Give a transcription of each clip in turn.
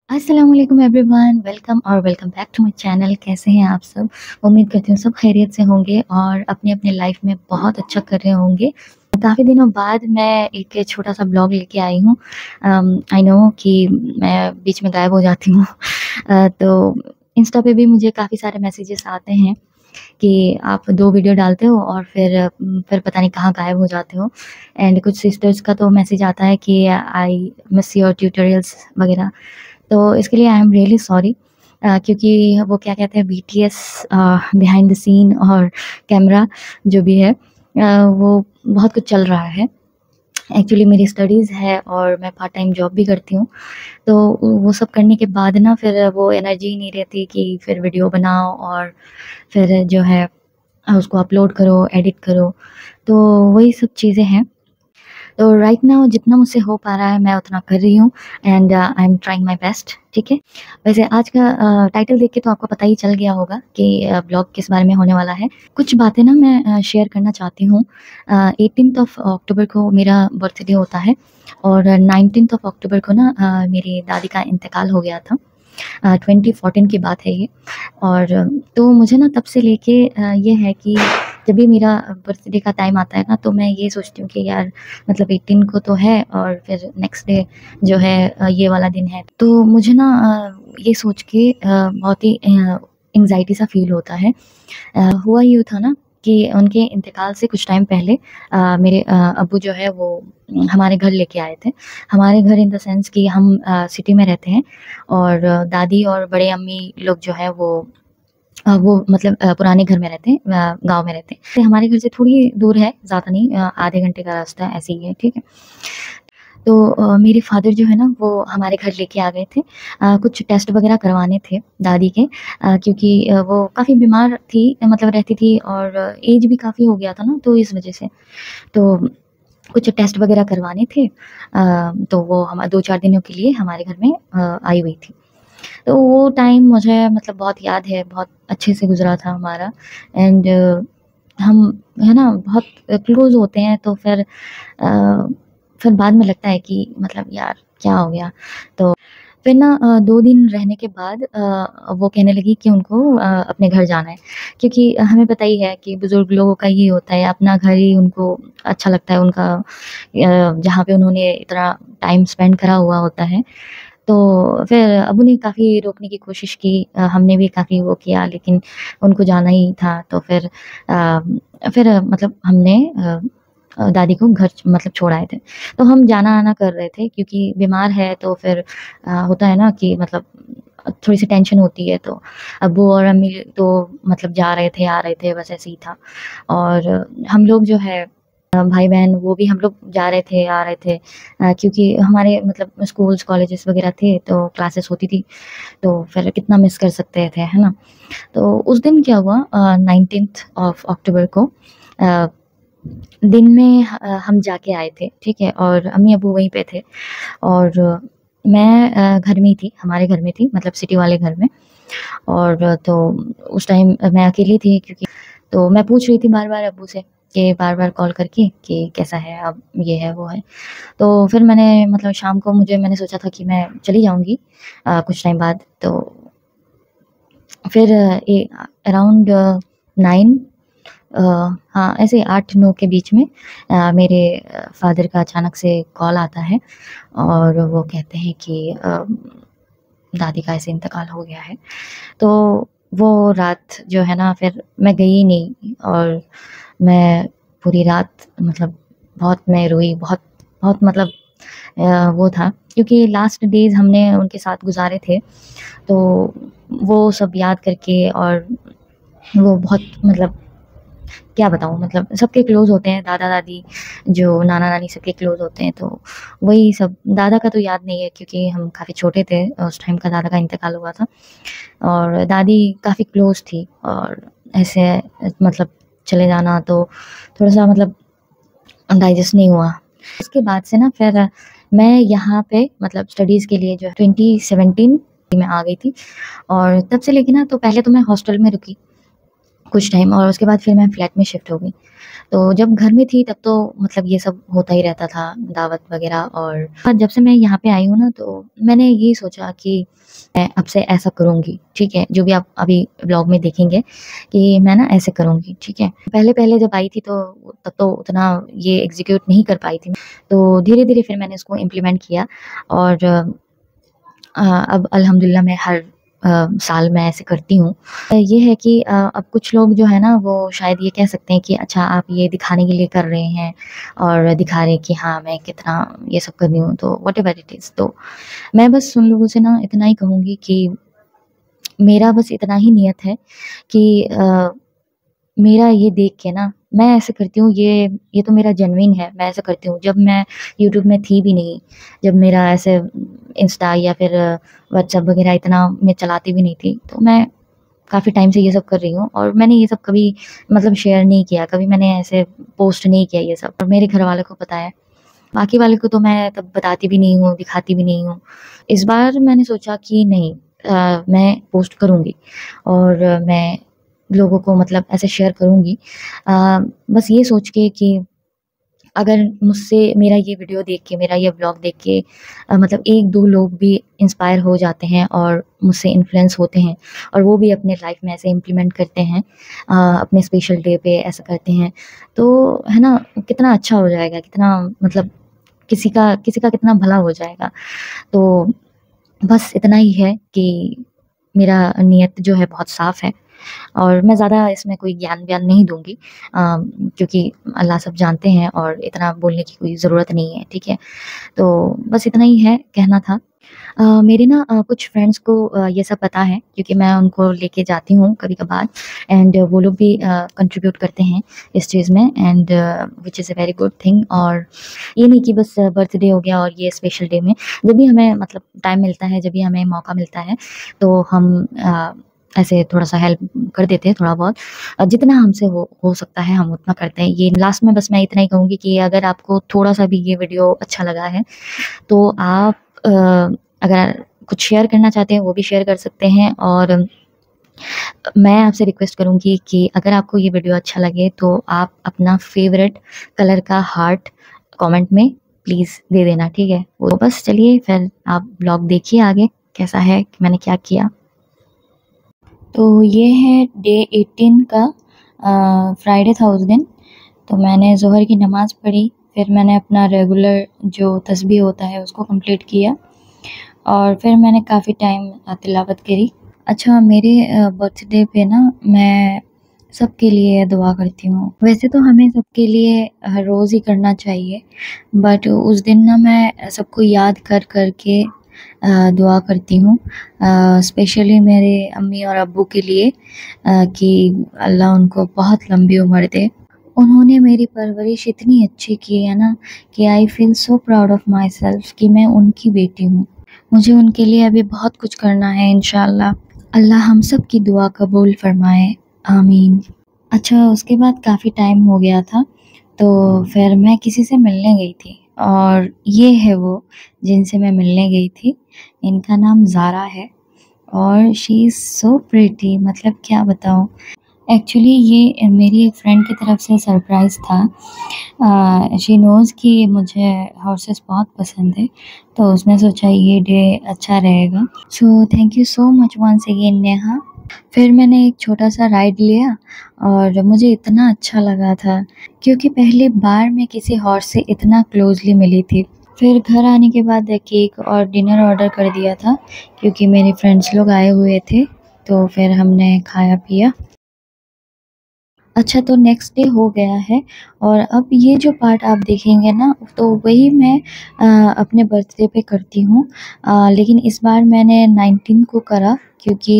अस्सलाम वालेकुम everyone, welcome और welcome back to my channel. कैसे हैं आप सब? उम्मीद करती हूँ सब खैरियत से होंगे और अपनी-अपनी लाइफ में बहुत अच्छा कर रहे होंगे। काफ़ी दिनों बाद मैं एक छोटा-सा ब्लॉग लेके आई हूँ। आई नो कि मैं बीच में गायब हो जाती हूँ। तो इंस्टा पे भी मुझे काफ़ी सारे मैसेजेस आते हैं कि आप 2 वीडियो डालते हो और फिर पता नहीं कहाँ गायब हो जाते हो। एंड कुछ सिस्टर्स का तो मैसेज आता है कि आई मिस योर ट्यूटोरियल्स वगैरह। तो इसके लिए आई एम रियली सॉरी, क्योंकि वो क्या कहते हैं बीटीएस बिहाइंड द सीन और कैमरा जो भी है, वो बहुत कुछ चल रहा है। एक्चुअली मेरी स्टडीज़ है और मैं पार्ट टाइम जॉब भी करती हूँ। तो वो सब करने के बाद ना फिर वो एनर्जी ही नहीं रहती कि फिर वीडियो बनाओ और फिर जो है उसको अपलोड करो, एडिट करो। तो वही सब चीज़ें हैं। तो राइट नाउ जितना मुझसे हो पा रहा है मैं उतना कर रही हूँ and I am trying my best, ठीक है? वैसे आज का टाइटल देख के तो आपको पता ही चल गया होगा कि ब्लॉग किस बारे में होने वाला है। कुछ बातें ना मैं शेयर करना चाहती हूँ। 18th ऑफ अक्टूबर को मेरा बर्थडे होता है और 19th ऑफ अक्टूबर को ना मेरी दादी का इंतकाल हो गया था। 2014 की बात है ये। और तो मुझे ना तब से लेके ये है कि जब भी मेरा बर्थडे का टाइम आता है ना तो मैं ये सोचती हूँ कि यार मतलब 18 को तो है और फिर नेक्स्ट डे जो है ये वाला दिन है। तो मुझे ना ये सोच के बहुत ही एंग्ज़ायटी सा फ़ील होता है। हुआ यूँ था ना कि उनके इंतकाल से कुछ टाइम पहले मेरे अब्बू जो है वो हमारे घर लेके आए थे। हमारे घर इन द सेंस कि हम सिटी में रहते हैं और दादी और बड़े अम्मी लोग जो है वो मतलब पुराने घर में रहते हैं, गाँव में रहते हैं। तो हमारे घर से थोड़ी दूर है, ज़्यादा नहीं, आधे घंटे का रास्ता ऐसे ही है, ठीक है? तो मेरे फ़ादर जो है ना वो हमारे घर लेके आ गए थे। कुछ टेस्ट वग़ैरह करवाने थे दादी के, क्योंकि वो काफ़ी बीमार थी, मतलब रहती थी और ऐज भी काफ़ी हो गया था ना तो इस वज़ह से। तो कुछ टेस्ट वग़ैरह करवाने थे, तो वो हम 2-4 दिनों के लिए हमारे घर में आई हुई थी। तो वो टाइम मुझे मतलब बहुत याद है, बहुत अच्छे से गुज़रा था हमारा। एंड हम है ना बहुत क्लोज़ होते हैं तो फिर बाद में लगता है कि मतलब यार क्या हो गया? तो फिर ना 2 दिन रहने के बाद वो कहने लगी कि उनको अपने घर जाना है, क्योंकि हमें पता ही है कि बुज़ुर्ग लोगों का ये होता है, अपना घर ही उनको अच्छा लगता है, उनका जहाँ पे उन्होंने इतना टाइम स्पेंड करा हुआ होता है। तो फिर अब्बू ने काफ़ी रोकने की कोशिश की, हमने भी काफ़ी वो किया लेकिन उनको जाना ही था तो फिर मतलब हमने दादी को घर मतलब छोड़ आए थे। तो हम जाना-आना कर रहे थे क्योंकि बीमार है तो फिर होता है ना कि मतलब थोड़ी-सी टेंशन होती है, तो अब्बू और अम्मी तो मतलब जा रहे थे, आ रहे थे, बस ऐसे ही था। और हम लोग जो है भाई-बहन वो भी हम लोग जा रहे थे, आ रहे थे, क्योंकि हमारे मतलब स्कूल्स, कॉलेजेस वगैरह थे तो क्लासेस होती थी, तो फिर कितना मिस कर सकते थे, है ना? तो उस दिन क्या हुआ, 19th ऑफ अक्टूबर को अ, दिन में हम जाके आए थे, ठीक है? और अम्मी-अब्बू वहीं पे थे और मैं घर में ही थी, हमारे घर में थी, मतलब सिटी वाले घर में। और तो उस टाइम मैं अकेली थी, क्योंकि तो मैं पूछ रही थी बार-बार अब्बू से कि बार-बार कॉल करके कि कैसा है अब, ये है, वो है। तो फिर मैंने मतलब शाम को मैंने सोचा था कि मैं चली जाऊँगी कुछ टाइम बाद। तो फिर अराउंड 9, अ, हाँ, ऐसे 8-9 के बीच में मेरे फ़ादर का अचानक से कॉल आता है और वो कहते हैं कि दादी का ऐसे इंतकाल हो गया है। तो वो रात जो है ना फिर मैं गई ही नहीं और मैं पूरी रात मतलब बहुत मैं रोई, बहुत बहुत मतलब वो था, क्योंकि लास्ट डेज़ हमने उनके साथ गुज़ारे थे, तो वो सब याद करके और वो बहुत मतलब क्या बताऊँ, मतलब सबके क्लोज़ होते हैं, दादा-दादी, जो नाना-नानी सबके क्लोज़ होते हैं, तो वही सब। दादा का तो याद नहीं है क्योंकि हम काफ़ी छोटे थे उस टाइम का दादा का इंतकाल हुआ था। और दादी काफ़ी क्लोज़ थी और ऐसे मतलब चले जाना तो थोड़ा-सा मतलब डाइजेस्ट नहीं हुआ। उसके बाद से ना फिर मैं यहाँ पे मतलब स्टडीज़ के लिए जो है 2017 में आ गई थी और तब से लेके ना तो पहले तो मैं हॉस्टल में रुकी। कुछ टाइम, और उसके बाद फिर मैं फ्लैट में शिफ्ट हो गई। तो जब घर में थी तब तो मतलब ये सब होता ही रहता था, दावत वगैरह। और जब से मैं यहाँ पे आई हूँ ना, तो मैंने ये सोचा कि मैं अब से ऐसा करूँगी, ठीक है? जो भी आप अभी व्लॉग में देखेंगे कि मैं ना ऐसे करूँगी, ठीक है? पहले-पहले जब आई थी तो तब तो उतना ये एग्ज़ीक्यूट नहीं कर पाई थी। तो धीरे-धीरे फिर मैंने इसको इम्प्लीमेंट किया, और अब अल्हम्दुलिल्लाह मैं हर साल मैं ऐसे करती हूँ। ये है कि अब कुछ लोग जो है ना, वो शायद ये कह सकते हैं कि अच्छा आप ये दिखाने के लिए कर रहे हैं और दिखा रहे हैं कि हाँ, मैं कितना ये सब कर रही हूँ, तो व्हाटएवर इट इज़। तो मैं बस उन लोगों से ना इतना ही कहूँगी कि मेरा बस इतना ही नियत है कि मेरा ये देख के ना मैं ऐसे करती हूँ, ये तो मेरा जेनुइन है, मैं ऐसा करती हूँ। जब मैं यूट्यूब में थी भी नहीं, जब मेरा ऐसे इंस्टा या फिर व्हाट्सएप वगैरह इतना मैं चलाती भी नहीं थी, तो मैं काफ़ी टाइम से ये सब कर रही हूँ, और मैंने ये सब कभी मतलब शेयर नहीं किया, कभी मैंने ऐसे पोस्ट नहीं किया ये सब, और मेरे घरवालों को पता है। बाकी वाले को तो मैं तब बताती भी नहीं हूँ, दिखाती भी नहीं हूँ। इस बार मैंने सोचा कि नहीं, मैं पोस्ट करूँगी, और मैं लोगों को मतलब ऐसे शेयर करूँगी। बस ये सोच के कि अगर मुझसे मेरा ये वीडियो देख के, मेरा ये व्लॉग देख के मतलब 1-2 लोग भी इंस्पायर हो जाते हैं और मुझसे इन्फ्लुएंस होते हैं, और वो भी अपने लाइफ में ऐसे इम्प्लीमेंट करते हैं, अपने स्पेशल डे पे ऐसा करते हैं, तो है ना, कितना अच्छा हो जाएगा, कितना मतलब किसी का कितना भला हो जाएगा। तो बस इतना ही है कि मेरा नियत जो है बहुत साफ़ है, और मैं ज़्यादा इसमें कोई ज्ञान-व्यान नहीं दूँगी, क्योंकि अल्लाह सब जानते हैं और इतना बोलने की कोई ज़रूरत नहीं है, ठीक है? तो बस इतना ही है, कहना था। मेरे ना कुछ फ्रेंड्स को ये सब पता है, क्योंकि मैं उनको लेके जाती हूँ कभी-कभार, एंड वो लोग भी कंट्रीब्यूट करते हैं इस चीज़ में, and which is a very good thing. और ये नहीं कि बस बर्थडे हो गया और ये स्पेशल डे में, जब भी हमें मतलब टाइम मिलता है, जब भी हमें मौका मिलता है, तो हम ऐसे थोड़ा-सा हेल्प कर देते हैं, थोड़ा बहुत। जितना हमसे हो सकता है हम उतना करते हैं। ये लास्ट में बस मैं इतना ही कहूँगी कि अगर आपको थोड़ा-सा भी ये वीडियो अच्छा लगा है, तो आप अगर कुछ शेयर करना चाहते हैं वो भी शेयर कर सकते हैं, और मैं आपसे रिक्वेस्ट करूँगी कि अगर आपको ये वीडियो अच्छा लगे तो आप अपना फ़ेवरेट कलर का हार्ट कमेंट में प्लीज़ दे देना, ठीक है? तो बस चलिए फिर आप व्लॉग देखिए आगे कैसा है कि मैंने क्या किया। तो ये है डे 18 का, फ्राइडे था उस दिन। तो मैंने ज़ोहर की नमाज़ पढ़ी, फिर मैंने अपना रेगुलर जो तस्बीह होता है उसको कंप्लीट किया, और फिर मैंने काफ़ी टाइम तिलावत करी। अच्छा, मेरे बर्थडे पे ना मैं सबके लिए दुआ करती हूँ। वैसे तो हमें सबके लिए हर रोज़ ही करना चाहिए, बट उस दिन ना मैं सबको याद कर के दुआ करती हूँ। स्पेशली मेरे अम्मी और अब्बू के लिए, कि अल्लाह उनको बहुत लंबी उम्र दे। उन्होंने मेरी परवरिश इतनी अच्छी की है ना, कि I feel so proud of my self कि मैं उनकी बेटी हूँ। मुझे उनके लिए अभी बहुत कुछ करना है इंशाअल्लाह। अल्लाह हम सब की दुआ कबूल फ़रमाए, आमीन। अच्छा, उसके बाद काफ़ी टाइम हो गया था, तो फिर मैं किसी से मिलने गई थी, और ये है वो जिनसे मैं मिलने गई थी। इनका नाम ज़ारा है, और शी इज़ सो प्रिटी, मतलब क्या बताऊँ। एक्चुअली ये मेरी एक फ्रेंड की तरफ से सरप्राइज़ था। शी नोज़ कि मुझे हॉर्सेस बहुत पसंद है, तो उसने सोचा ये डे अच्छा रहेगा। So thank you so much once again Neha. फिर मैंने एक छोटा-सा राइड लिया, और मुझे इतना अच्छा लगा था, क्योंकि पहली बार मैं किसी हॉर्स से इतना क्लोज़ली मिली थी। फिर घर आने के बाद केक और डिनर ऑर्डर कर दिया था, क्योंकि मेरे फ्रेंड्स लोग आए हुए थे, तो फिर हमने खाया-पिया। अच्छा, तो नेक्स्ट डे हो गया है, और अब ये जो पार्ट आप देखेंगे ना, तो वही मैं अपने बर्थडे पे करती हूँ। लेकिन इस बार मैंने 19 को करा, क्योंकि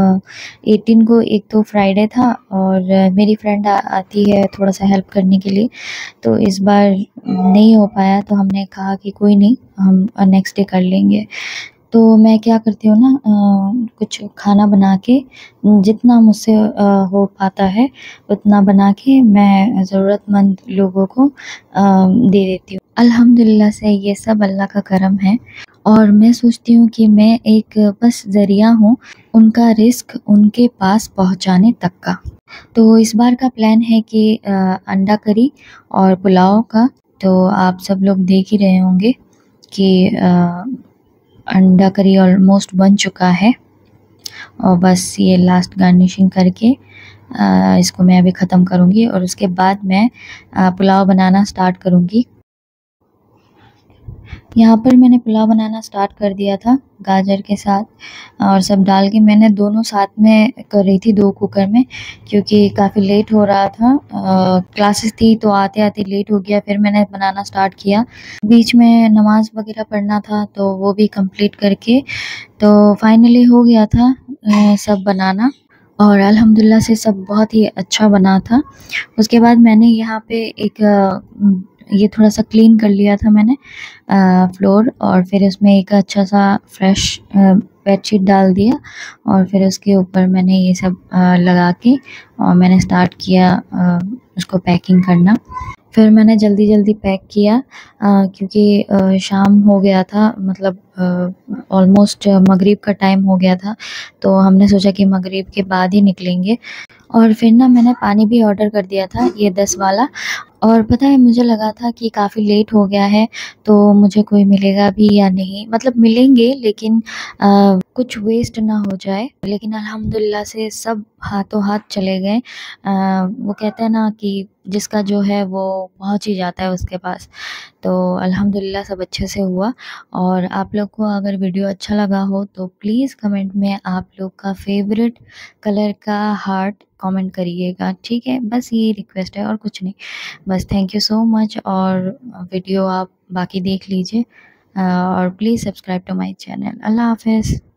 18 को एक तो फ्राइडे था, और मेरी फ्रेंड आती है थोड़ा-सा हेल्प करने के लिए, तो इस बार नहीं हो पाया, तो हमने कहा कि कोई नहीं, हम नेक्स्ट डे कर लेंगे। तो मैं क्या करती हूँ ना, कुछ खाना बना के, जितना मुझसे हो पाता है उतना बना के मैं ज़रूरतमंद लोगों को दे देती हूँ। अल्हम्दुलिल्लाह से ये सब अल्लाह का करम है, और मैं सोचती हूँ कि मैं एक बस ज़रिया हूँ उनका रिज़्क उनके पास पहुँचाने तक का। तो इस बार का प्लान है कि अंडा करी और पुलाव का। तो आप सब लोग देख ही रहे होंगे कि अंडा करी ऑलमोस्ट बन चुका है और बस ये लास्ट गार्निशिंग करके इसको मैं अभी ख़त्म करूँगी और उसके बाद मैं पुलाव बनाना स्टार्ट करूँगी। यहाँ पर मैंने पुलाव बनाना स्टार्ट कर दिया था गाजर के साथ और सब डाल के मैंने दोनों साथ में कर रही थी 2 कुकर में, क्योंकि काफ़ी लेट हो रहा था। क्लासेस थी तो आते-आते लेट हो गया, फिर मैंने बनाना स्टार्ट किया। बीच में नमाज़ वग़ैरह पढ़ना था तो वो भी कंप्लीट करके तो फाइनली हो गया था सब बनाना और अल्हम्दुलिल्लाह से सब बहुत ही अच्छा बना था। उसके बाद मैंने यहाँ पे एक ये थोड़ा-सा क्लीन कर लिया था मैंने फ्लोर और फिर उसमें एक अच्छा-सा फ्रेश बेडशीट डाल दिया और फिर उसके ऊपर मैंने ये सब लगा के और मैंने स्टार्ट किया उसको पैकिंग करना। फिर मैंने जल्दी-जल्दी पैक किया क्योंकि शाम हो गया था, मतलब ऑलमोस्ट मगरिब का टाइम हो गया था, तो हमने सोचा कि मगरिब के बाद ही निकलेंगे। और फिर ना मैंने पानी भी ऑर्डर कर दिया था ये 10 वाला और पता है मुझे लगा था कि काफ़ी लेट हो गया है तो मुझे कोई मिलेगा भी या नहीं, मतलब मिलेंगे लेकिन कुछ वेस्ट ना हो जाए, लेकिन अल्हम्दुलिल्लाह से सब हाथों हाथ चले गए। वो कहते हैं ना कि जिसका जो है वो पहुंच ही जाता है उसके पास। तो अल्हम्दुलिल्लाह सब अच्छे से हुआ और आप लोग को अगर वीडियो अच्छा लगा हो तो प्लीज़ कमेंट में आप लोग का फेवरेट कलर का हार्ट कमेंट करिएगा, ठीक है? बस ये रिक्वेस्ट है और कुछ नहीं। बस थैंक यू सो मच और वीडियो आप बाकी देख लीजिए और please subscribe to my channel. अल्लाह हाफ़िज़।